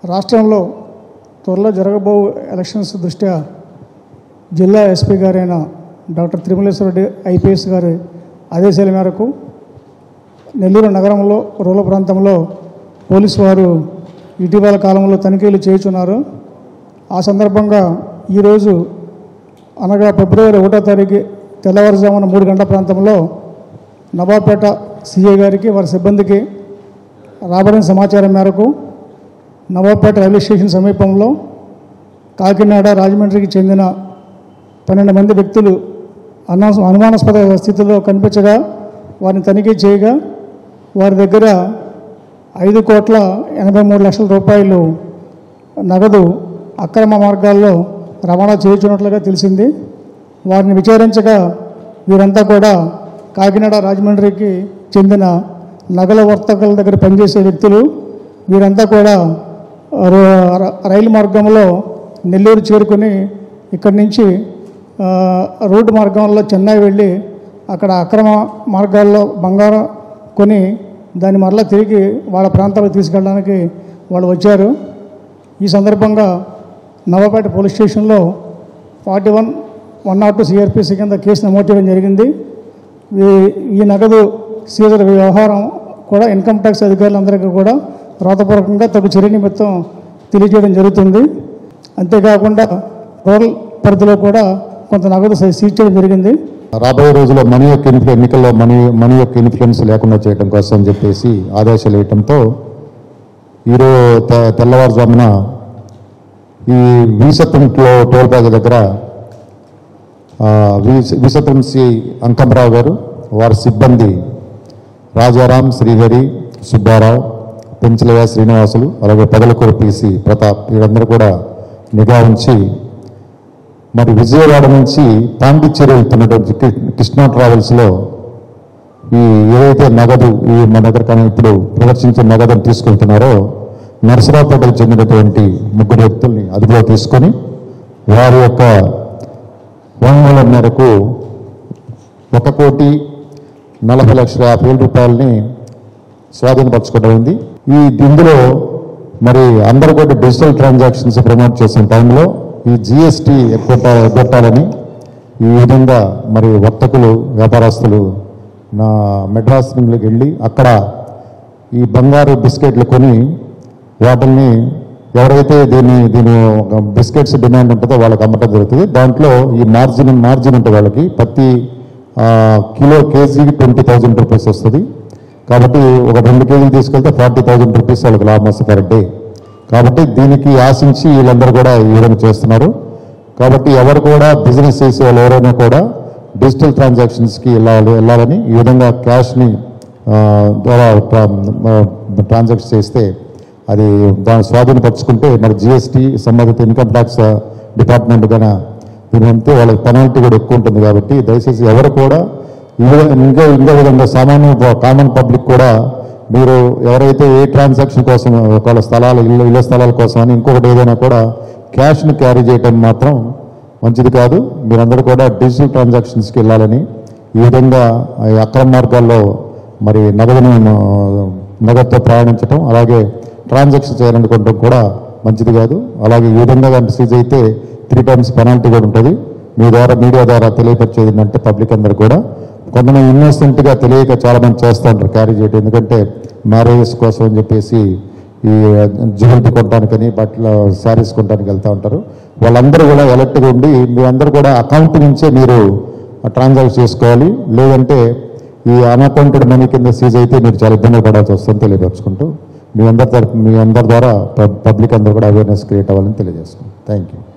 రాష్ట్రంలో త్వరలో జరగబో ఎలక్షన్స్ దృష్ట్యా జిల్లా ఎస్పీ గారైన డాక్టర్ తిరుమలేశ్వర రెడ్డి ఐపీఎస్ గారి ఆదేశాల మేరకు నెల్లూరు నగరంలో రూరల్ ప్రాంతంలో పోలీసు వారు ఇటీవల కాలంలో తనిఖీలు చేయుచున్నారు. ఆ సందర్భంగా ఈరోజు అనగా ఫిబ్రవరి 1వ తారీఖు తెల్లవారుజామున 3 గంటల ప్రాంతంలో నవాబ్పేట సిఐ గారికి వారి సిబ్బందికి రాబడిన సమాచారం మేరకు నవాబ్పేట రైల్వే స్టేషన్ సమీపంలో కాకినాడ రాజమండ్రికి చెందిన 12 మంది వ్యక్తులు అనుమానాస్పద స్థితిలో కనిపించగా వారిని తనిఖీ చేయగా వారి దగ్గర 5,83,00,000 రూపాయలు నగదు అక్రమ మార్గాల్లో రవాణా చేయుచున్నట్లుగా తెలిసింది. వారిని విచారించగా వీరంతా కూడా కాకినాడ రాజమండ్రికి చెందిన నగల వర్తకుల దగ్గర పనిచేసే వ్యక్తులు. వీరంతా కూడా రైలు మార్గంలో నెల్లూరు చేరుకుని ఇక్కడి నుంచి రోడ్డు మార్గంలో చెన్నై వెళ్ళి అక్కడ అక్రమ మార్గాల్లో బంగారం కొని దాన్ని మరలా తిరిగి వాళ్ళ ప్రాంతాలకు తీసుకెళ్ళడానికి వాళ్ళు వచ్చారు. ఈ సందర్భంగా నవాబ్పేట పోలీస్ స్టేషన్లో 41-102 సిఆర్పిసి కింద కేసు నమోదు చేయడం జరిగింది. ఈ నగదు సీజర్ వ్యవహారం కూడా ఇన్కమ్ ట్యాక్స్ అధికారులందరికీ కూడా రాతపూర్వకంగా తగు చర్య నిమిత్తం తెలియజేయడం జరుగుతుంది. అంతేకాకుండా రూరల్ పరిధిలో కూడా కొంత నగదు సీజ్ చేయడం జరిగింది. రాబోయే రోజుల్లో ఎన్నికల్లో మనీ యొక్క ఇన్ఫ్లుయెన్స్ లేకుండా చేయడం కోసం చెప్పేసి ఆదేశాలు వేయడంతో ఈరోజు తెల్లవారుజామున ఈ వీసత్వం టోల్ ప్లాజా దగ్గర వీసత్వం సి అంకమరావు గారు వారి సిబ్బంది రాజారాం, శ్రీహరి, సుబ్బారావు, పెంచలయ్య, శ్రీనివాసులు, అలాగే పగలకూరు పిసి ప్రతాప్ వీరందరూ కూడా నిఘా ఉంచి మరి విజయవాడ నుంచి పాండిచ్చేరి వెళ్తున్నటువంటి కృష్ణా ట్రావెల్స్లో ఈ ఏదైతే నగదు మన దగ్గర కానీ ఇప్పుడు ప్రదర్శించిన నగదును తీసుకెళ్తున్నారో నరసరావుపేటకు చెందినటువంటి 3 వ్యక్తుల్ని అదుపులో తీసుకొని వారి యొక్క వాంగ్మూలం మేరకు 1,40,50,000 రూపాయలని స్వాధీనపరచుకోవడం ఉంది. ఇందులో మరి అందరూ కూడా డిజిటల్ ట్రాన్సాక్షన్స్ ప్రమోట్ చేసిన టైంలో ఈ జిఎస్టీ ఎగ్గొట్టాలని ఈ విధంగా మరి వర్తకులు, వ్యాపారస్తులు నా మెడ్రాస్ నుంచి వెళ్ళి అక్కడ ఈ బంగారు బిస్కెట్లు కొని వాటిని ఎవరైతే దీని బిస్కెట్స్ డిమాండ్ ఉంటుందో వాళ్ళకి అమ్మటం జరుగుతుంది. దాంట్లో ఈ మార్జిన్ ఉంటుంది వాళ్ళకి ప్రతి కేజీకి 20,000 రూపీస్ వస్తుంది. కాబట్టి ఒక 2 కేజీలు తీసుకెళ్తే 40,000 రూపీస్ వాళ్ళకి లాభం వస్తుంది పర్ డే. కాబట్టి దీనికి ఆశించి వీళ్ళందరూ కూడా ఈ విధంగా చేస్తున్నారు. కాబట్టి ఎవరు కూడా బిజినెస్ చేసే వాళ్ళు ఎవరైనా కూడా డిజిటల్ ట్రాన్సాక్షన్స్కి వెళ్ళాలని ఈ విధంగా క్యాష్ని ద్వారా ట్రాన్సాక్షన్ చేస్తే అది దాన్ని స్వాధీనపరుచుకుంటే మరి జిఎస్టీ సంబంధిత ఇన్కమ్ ట్యాక్స్ డిపార్ట్మెంట్ కన్నా దీని అంతే వాళ్ళకి పెనాల్టీ కూడా ఎక్కువ ఉంటుంది. కాబట్టి దయచేసి ఎవరు కూడా ఇంకా విధంగా కామన్ పబ్లిక్ కూడా మీరు ఎవరైతే ఏ ట్రాన్సాక్షన్ కోసం ఒకవేళ ఇళ్ళ స్థలాల కోసం అని ఇంకొకటి ఏదైనా కూడా క్యాష్ని క్యారీ చేయటం మాత్రం మంచిది కాదు. మీరందరూ కూడా డిజిటల్ ట్రాన్సాక్షన్స్కి వెళ్ళాలని ఈ విధంగా అక్రమ మార్గాల్లో మరి నగదుతో ప్రయాణించడం అలాగే ట్రాన్సాక్షన్ చేయాలనుకోవడం కూడా మంచిది కాదు. అలాగే ఈ విధంగా కానీ సీజ్ అయితే 3 times పెనాల్టీ కూడా ఉంటుంది. మీడియా ద్వారా తెలియపరిచేది ఏంటంటే పబ్లిక్ అందరూ కూడా కొంతమంది ఇన్నోసెంట్గా తెలియక చాలామంది చేస్తూ ఉంటారు క్యారీ చేయడం. ఎందుకంటే మ్యారేజెస్ కోసం అని చెప్పేసి ఈ జ్యువెలరీ కొనడానికని బట్టల శారీస్ కొనడానికి వెళ్తూ ఉంటారు. వాళ్ళందరూ కూడా అలర్ట్గా ఉండి మీరందరూ కూడా అకౌంట్ నుంచే మీరు ట్రాన్సాక్షన్ చేసుకోవాలి. లేదంటే ఈ అన్అకౌంటెడ్ మనీ కింద సీజ్ అయితే మీరు చాలా ఇబ్బంది పడాల్సి వస్తుందని తెలియపరుచుకుంటూ మీ అందరి ద్వారా పబ్లిక్ అందరూ కూడా అవేర్నెస్ క్రియేట్ అవ్వాలని తెలియజేసుకుంటాం. Thank you.